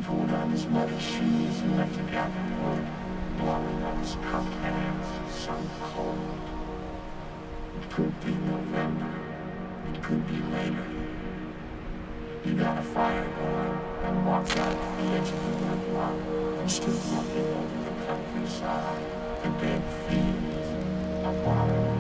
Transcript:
pulled on his muddy shoes and went to gather wood, blowing on his cupped hands, so cold. It could be November, it could be later. He got a fire going and walked out to the edge of the woodlot and stood looking over the countryside, the dead fields, the water.